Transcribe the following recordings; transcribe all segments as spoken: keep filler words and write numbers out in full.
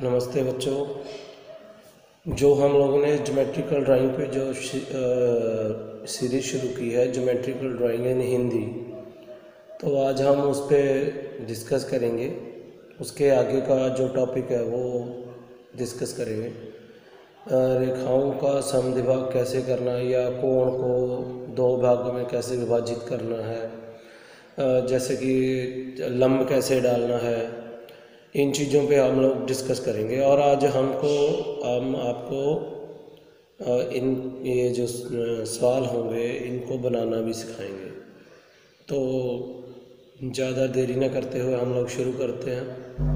नमस्ते बच्चों। जो हम लोगों ने ज्योमेट्रिकल ड्राइंग पे जो सीरीज़ शुरू की है ज्योमेट्रिकल ड्राइंग इन हिंदी, तो आज हम उस पर डिस्कस करेंगे। उसके आगे का जो टॉपिक है वो डिस्कस करेंगे। रेखाओं का समद्विभाग कैसे करना है या कोण को दो भागों में कैसे विभाजित करना है, जैसे कि लंब कैसे डालना है, इन चीज़ों पे हम लोग डिस्कस करेंगे। और आज हमको हम आपको इन ये जो सवाल होंगे इनको बनाना भी सिखाएंगे। तो ज़्यादा देरी न करते हुए हम लोग शुरू करते हैं।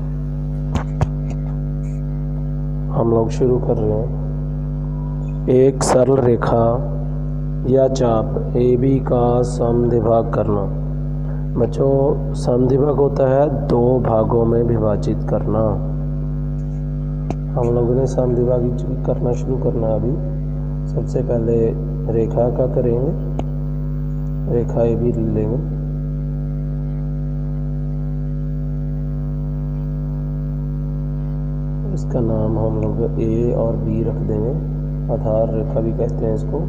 हम लोग शुरू कर रहे हैं। एक सरल रेखा या चाप ए बी का समद्विभाग करना। बच्चों, समद्विभाग होता है दो भागों में विभाजित करना। हम लोगों ने समद्विभाग करना शुरू करना। अभी सबसे पहले रेखा का करेंगे। रेखा ए बी लेंगे। इसका नाम हम लोग ए और बी रख देंगे। आधार रेखा भी कहते हैं इसको।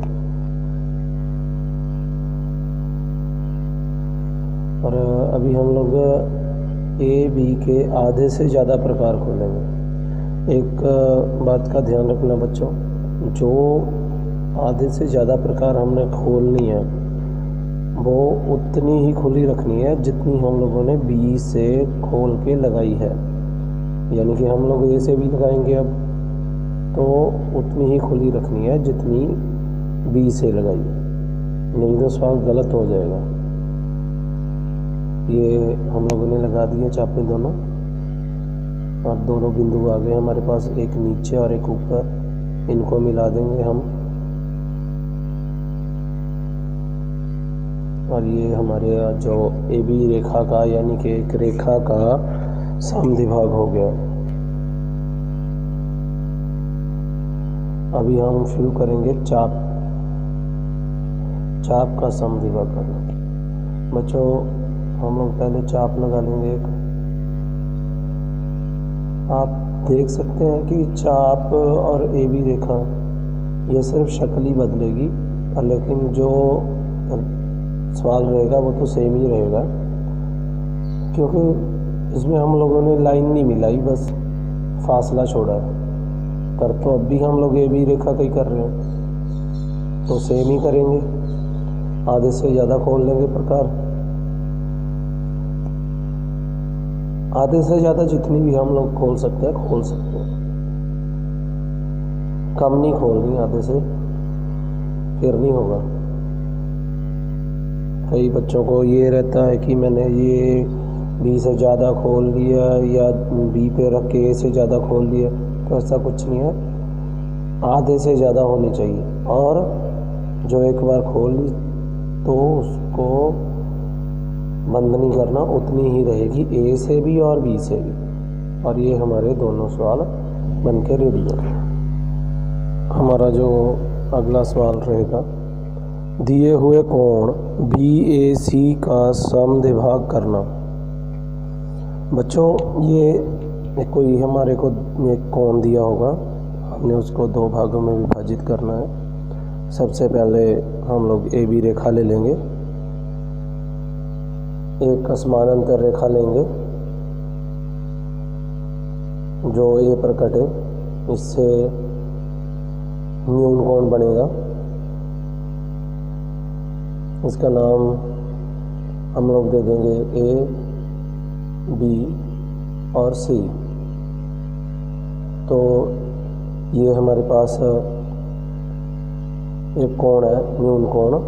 और अभी हम लोग ए बी के आधे से ज़्यादा प्रकार खोलेंगे। एक बात का ध्यान रखना बच्चों, जो आधे से ज़्यादा प्रकार हमने खोलनी है वो उतनी ही खुली रखनी है जितनी हम लोगों ने बी से खोल के लगाई है। यानी कि हम लोग ए से भी लगाएंगे अब, तो उतनी ही खुली रखनी है जितनी बी से लगाई, नहीं तो सवाल गलत हो जाएगा। ये हम लोगों ने लगा दिए चापे दोनों, और दोनों बिंदु आ गए हमारे पास, एक नीचे और एक ऊपर। इनको मिला देंगे हम, और ये हमारे जो ए बी रेखा का यानी कि एक रेखा का समद्विभाग हो गया। अभी हम शुरू करेंगे चाप चाप का समद्विभाग करना। बच्चों, हम लोग पहले चाप लगा लेंगे एक। आप देख सकते हैं कि चाप और ए बी रेखा ये सिर्फ शक्ल ही बदलेगी, लेकिन जो सवाल रहेगा वो तो सेम ही रहेगा, क्योंकि इसमें हम लोगों ने लाइन नहीं मिलाई, बस फासला छोड़ा है। कर तो अब भी हम लोग ए बी रेखा का ही कर रहे हैं, तो सेम ही करेंगे। आधे से ज़्यादा खोल लेंगे प्रकार। आधे से ज़्यादा जितनी भी हम लोग खोल सकते हैं खोल सकते हैं, कम नहीं खोलनी आधे से, फिर नहीं होगा। कई बच्चों को ये रहता है कि मैंने ये बी से ज़्यादा खोल लिया या बी पे रख के ए से ज़्यादा खोल लिया, तो ऐसा कुछ नहीं है। आधे से ज़्यादा होनी चाहिए, और जो एक बार खोल ली तो उसको बंद नहीं करना, उतनी ही रहेगी ए से भी और बी से भी। और ये हमारे दोनों सवाल बन के रेडी हैं। हमारा जो अगला सवाल रहेगा, दिए हुए कोण बी ए सी का समद्विभाग करना। बच्चों, ये कोई हमारे को एक कोण दिया होगा, हमने उसको दो भागों में विभाजित करना है। सबसे पहले हम लोग ए बी रेखा ले लेंगे, एक समानांतर रेखा लेंगे जो ए पर कटे, इससे न्यून कोण बनेगा। इसका नाम हम लोग दे देंगे ए बी और सी। तो ये हमारे पास एक कोण है, न्यून कोण।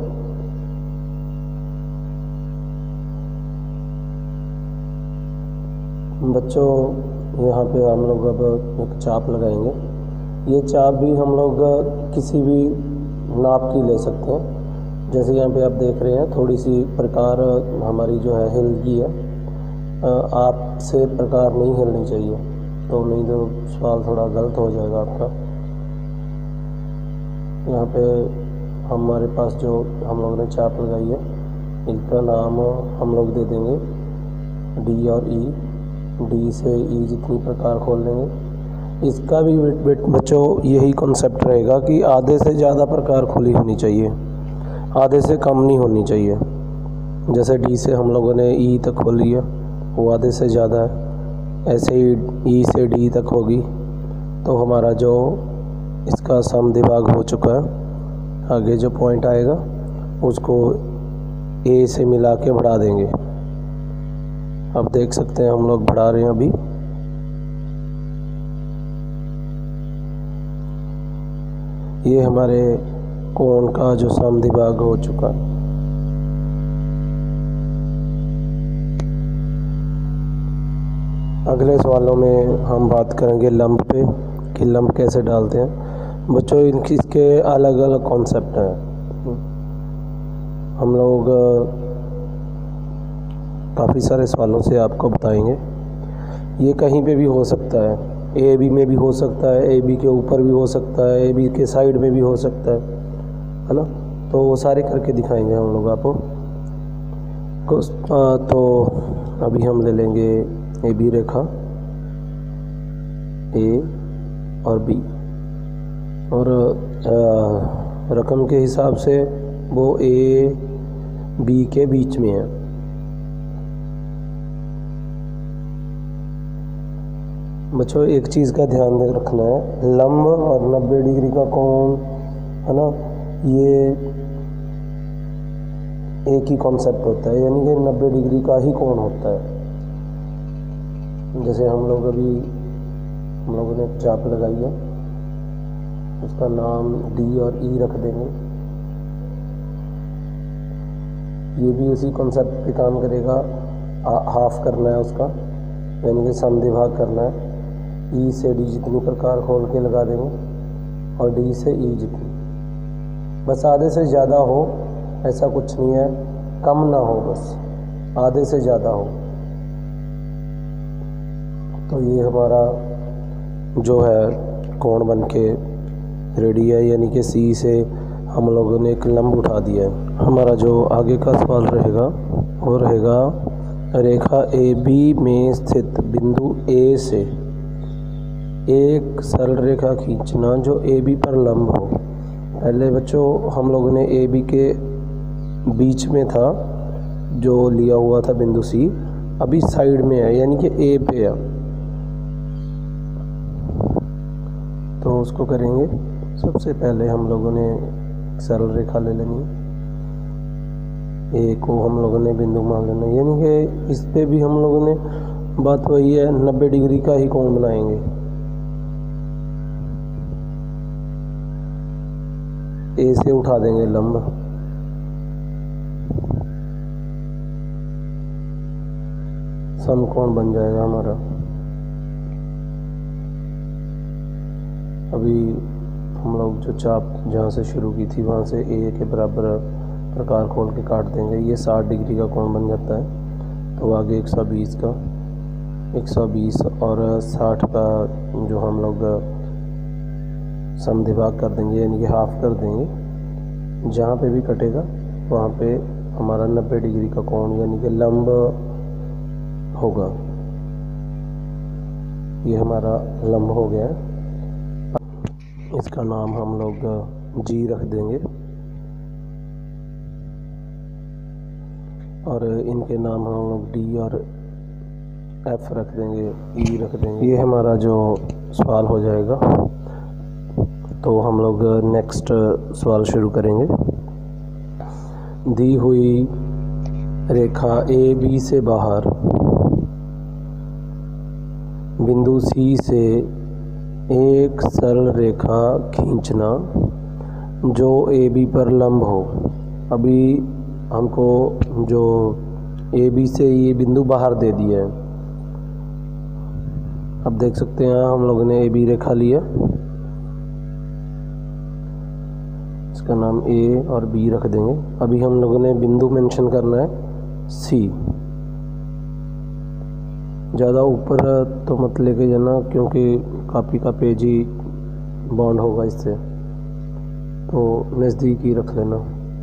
बच्चों, यहाँ पे हम लोग अब एक चाप लगाएंगे। ये चाप भी हम लोग किसी भी नाप की ले सकते हैं। जैसे यहाँ पे आप देख रहे हैं, थोड़ी सी प्रकार हमारी जो है हिल गई है। आपसे प्रकार नहीं हिलनी चाहिए, तो नहीं तो सवाल थोड़ा गलत हो जाएगा आपका। यहाँ पे हमारे पास जो हम लोगों ने चाप लगाई है, इनका नाम हम लोग दे देंगे डी और ई। डी से ई जितनी प्रकार खोल लेंगे, इसका भी बच्चों यही कॉन्सेप्ट रहेगा कि आधे से ज़्यादा प्रकार खुली होनी चाहिए, आधे से कम नहीं होनी चाहिए। जैसे डी से हम लोगों ने ई तक खोल लिया, वो आधे से ज़्यादा है। ऐसे ही ई से डी तक होगी तो हमारा जो इसका समद्विभाग हो चुका है। आगे जो पॉइंट आएगा उसको ए से मिला के बढ़ा देंगे। अब देख सकते हैं हम लोग बढ़ा रहे हैं अभी। ये हमारे कोण का जो समद्विभाग हो चुका है। अगले सवालों में हम बात करेंगे लंब पे कि लंब कैसे डालते हैं। बच्चों इनकी इसके अलग अलग कॉन्सेप्ट हैं। हम लोग काफ़ी सारे सवालों से आपको बताएंगे। ये कहीं पे भी हो सकता है, ए बी में भी हो सकता है, ए बी के ऊपर भी हो सकता है, ए बी के साइड में भी हो सकता है, है ना। तो वो सारे करके दिखाएंगे हम लोग आपको। तो अभी हम ले लेंगे ए बी रेखा, ए और बी, और आ, रकम के हिसाब से वो ए बी के बीच में है। बच्चों एक चीज़ का ध्यान दे रखना है, लंब और नब्बे डिग्री का कोण, है ना, ये एक ही कॉन्सेप्ट होता है, यानी कि नब्बे डिग्री का ही कोण होता है। जैसे हम लोग अभी हम लोगों ने एक चाप लगाई है, उसका नाम डी और ई रख देंगे। ये भी उसी कॉन्सेप्ट पे काम करेगा। हाफ करना है उसका, यानी कि समद्विभाग करना है। ई से डी जितनी प्रकार खोल के लगा देंगे और डी से ई जितनी, बस आधे से ज़्यादा हो ऐसा कुछ नहीं है, कम ना हो, बस आधे से ज़्यादा हो। तो ये हमारा जो है कोण बन के रेडी है, यानी कि सी से हम लोगों ने एक लंब उठा दिया है। हमारा जो आगे का सवाल रहेगा वो रहेगा रेखा ए बी में स्थित बिंदु ए से एक सरल रेखा खींचना जो ए बी पर लंब हो। पहले बच्चों हम लोगों ने ए बी के बीच में था जो लिया हुआ था बिंदु सी, अभी साइड में है, यानी कि ए पे है। तो उसको करेंगे, सबसे पहले हम लोगों ने सरल रेखा ले लेनी, ए को हम लोगों ने बिंदु मान लेना, यानी कि इस पे भी हम लोगों ने बात वही है, नब्बे डिग्री का ही कोण बनाएंगे। ए से उठा देंगे लंब, समकोण बन जाएगा हमारा। अभी हम लोग जो चाप जहाँ से शुरू की थी वहाँ से ए के बराबर प्रकार खोल के काट देंगे। ये साठ डिग्री का कोण बन जाता है। तो आगे एक सौ बीस का एक सौ बीस और साठ का जो हम लोग समद्विभाग कर देंगे, यानी कि हाफ कर देंगे। जहाँ पे भी कटेगा वहाँ पे हमारा नब्बे डिग्री का कोण यानी कि लंब होगा। ये हमारा लंब हो गया है। इसका नाम हम लोग जी रख देंगे और इनके नाम हम लोग डी और एफ रख देंगे, ई रख देंगे। ये हमारा जो सवाल हो जाएगा। तो हम लोग नेक्स्ट सवाल शुरू करेंगे। दी हुई रेखा ए बी से बाहर बिंदु सी से एक सरल रेखा खींचना जो ए बी पर लंब हो। अभी हमको जो ए बी से ये बिंदु बाहर दे दिया है। अब देख सकते हैं हम लोगों ने ए बी रेखा लिया, इसका नाम ए और बी रख देंगे। अभी हम लोगों ने बिंदु मेंशन करना है सी। ज़्यादा ऊपर तो मत लेके जाना क्योंकि कॉपी का पेज ही बाउंड होगा इससे, तो नज़दीक ही रख लेना।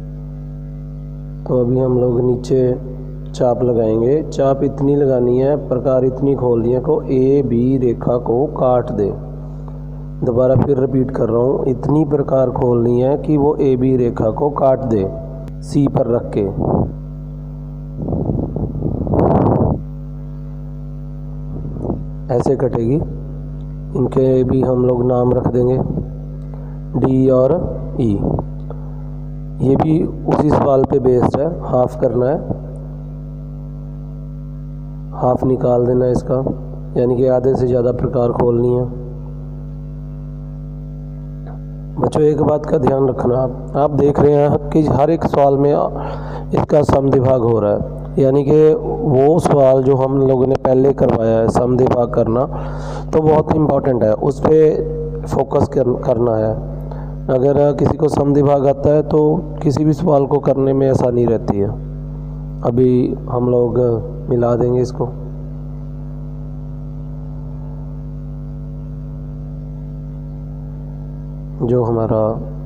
तो अभी हम लोग नीचे चाप लगाएंगे। चाप इतनी लगानी है, प्रकार इतनी खोलनी है को ए बी रेखा को काट दे। दोबारा फिर रिपीट कर रहा हूँ, इतनी प्रकार खोलनी है कि वो ए बी रेखा को काट दे सी पर रख के। ऐसे कटेगी। इनके भी हम लोग नाम रख देंगे डी और ई। ये भी उसी सवाल पे बेस्ड है, हाफ करना है, हाफ निकाल देना है इसका, यानी कि आधे से ज़्यादा प्रकार खोलनी है। बच्चों एक बात का ध्यान रखना, आप आप देख रहे हैं कि हर एक सवाल में इसका समद्विभाग हो रहा है, यानी कि वो सवाल जो हम लोगों ने पहले करवाया है समद्विभाग करना, तो बहुत इम्पॉर्टेंट है, उस पर फोकस कर, करना है। अगर किसी को समद्विभाग आता है तो किसी भी सवाल को करने में आसानी रहती है। अभी हम लोग मिला देंगे इसको। जो हमारा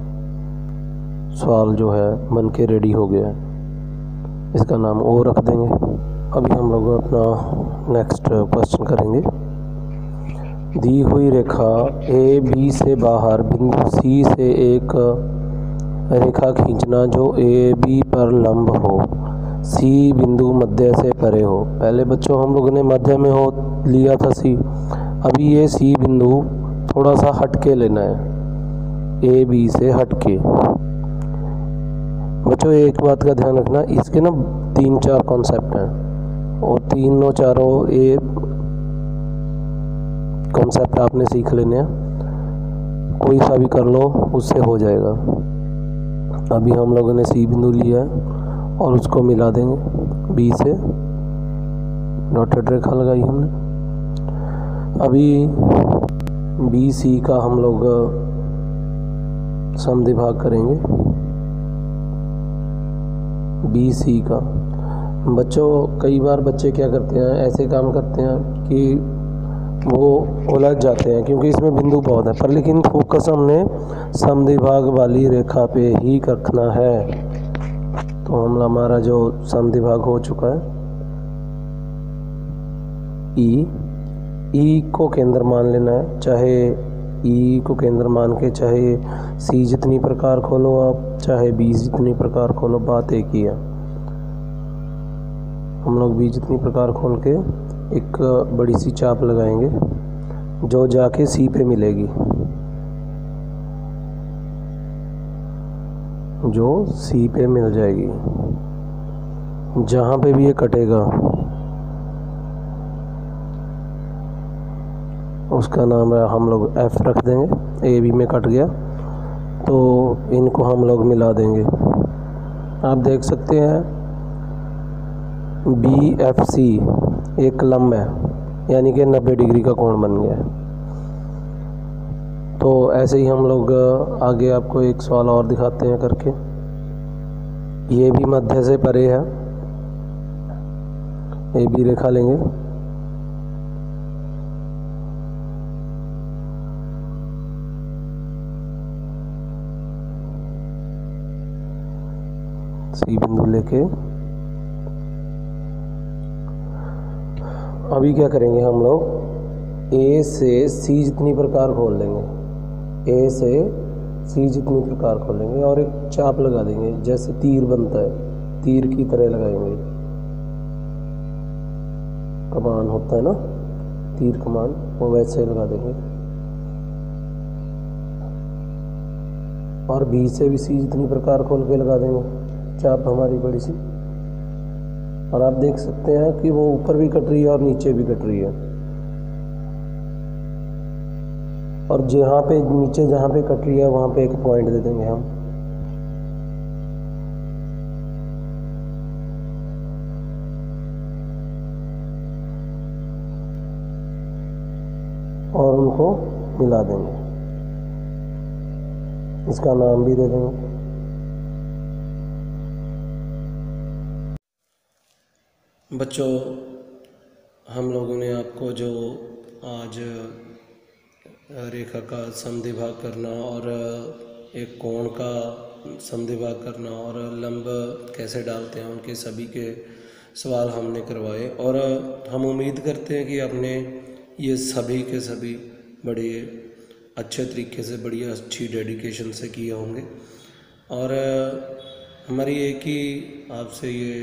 सवाल जो है बन के रेडी हो गया है, इसका नाम ओ रख देंगे। अभी हम लोग अपना नेक्स्ट क्वेश्चन करेंगे। दी हुई रेखा ए बी से बाहर बिंदु सी से एक रेखा खींचना जो ए बी पर लंब हो, सी बिंदु मध्य से परे हो। पहले बच्चों हम लोगों ने मध्य में हो लिया था सी, अभी ये सी बिंदु थोड़ा सा हट के लेना है, ए बी से हट के। बच्चों एक बात का ध्यान रखना, इसके ना तीन चार कॉन्सेप्ट हैं और तीनों चारों ये कॉन्सेप्ट आपने सीख लेने हैं, कोई सा भी कर लो उससे हो जाएगा। अभी हम लोगों ने सी बिंदु लिया है और उसको मिला देंगे बी से, डॉटेड रेखा लगाई हमने। अभी बी सी का हम लोग समद्विभाग करेंगे, बी सी का। बच्चों कई बार बच्चे क्या करते हैं, ऐसे काम करते हैं कि वो उलझ जाते हैं क्योंकि इसमें बिंदु बहुत है, पर लेकिन फोकस हमने समद्विभाग वाली रेखा पे ही रखना है। तो हम हमारा जो समद्विभाग हो चुका है ई, ई को केंद्र मान लेना है, चाहे ई को केंद्र मान के चाहे सी जितनी प्रकार खोलो आप, चाहे बी जितनी प्रकार खोलो, बात एक ही है। हम लोग बी जितनी प्रकार खोल के एक बड़ी सी चाप लगाएंगे जो जाके सी पे मिलेगी, जो सी पे मिल जाएगी। जहाँ पे भी ये कटेगा उसका नाम है, हम लोग एफ रख देंगे। ए बी में कट गया तो इनको हम लोग मिला देंगे। आप देख सकते हैं बी एफ सी एक लंब है, यानी कि नब्बे डिग्री का कोण बन गया है। तो ऐसे ही हम लोग आगे आपको एक सवाल और दिखाते हैं करके। ये भी मध्य से परे है, ए बी रेखा लेंगे, सी बिंदु लेके अभी क्या करेंगे हम लोग, ए से सी जितनी प्रकार खोल लेंगे, ए से सी जितनी प्रकार खोलेंगे और एक चाप लगा देंगे, जैसे तीर बनता है तीर की तरह लगाएंगे। कमान होता है ना, तीर कमान, वो वैसे लगा देंगे। और बी से भी सी जितनी प्रकार खोल के लगा देंगे चाप हमारी बड़ी सी। और आप देख सकते हैं कि वो ऊपर भी कट रही है और नीचे भी कट रही है। और जहाँ पे नीचे जहाँ पे कट रही है वहाँ पे एक पॉइंट दे देंगे हम। और उनको मिला देंगे, इसका नाम भी दे देंगे। बच्चों हम लोगों ने आपको जो आज रेखा का समद्विभाग करना और एक कोण का समद्विभाग करना और लंब कैसे डालते हैं उनके सभी के सवाल हमने करवाए, और हम उम्मीद करते हैं कि आपने ये सभी के सभी बड़े अच्छे तरीके से बढ़िया अच्छी डेडिकेशन से किए होंगे। और हमारी एक ही आपसे ये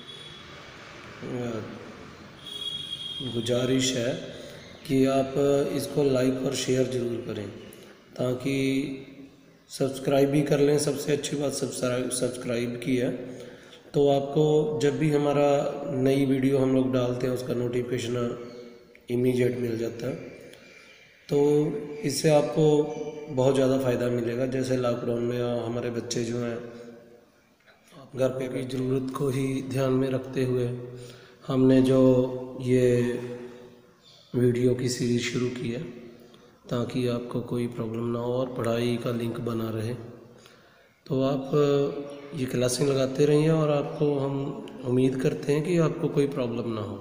गुजारिश है कि आप इसको लाइक और शेयर ज़रूर करें, ताकि सब्सक्राइब भी कर लें। सबसे अच्छी बात सब्सक्राइब सब्सक्राइब की है, तो आपको जब भी हमारा नई वीडियो हम लोग डालते हैं उसका नोटिफिकेशन इमीडिएट मिल जाता है। तो इससे आपको बहुत ज़्यादा फ़ायदा मिलेगा। जैसे लॉकडाउन में हमारे बच्चे जो हैं घर पे की ज़रूरत को ही ध्यान में रखते हुए हमने जो ये वीडियो की सीरीज़ शुरू की है, ताकि आपको कोई प्रॉब्लम ना हो और पढ़ाई का लिंक बना रहे। तो आप ये क्लासें लगाते रहिए और आपको हम उम्मीद करते हैं कि आपको कोई प्रॉब्लम ना हो।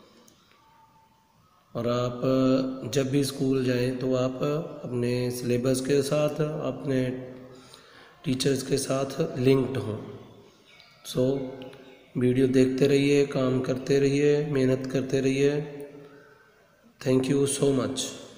और आप जब भी स्कूल जाएं तो आप अपने सिलेबस के साथ अपने टीचर्स के साथ लिंक्ड हों। सो वीडियो देखते रहिए, काम करते रहिए, मेहनत करते रहिए। Thank you so much.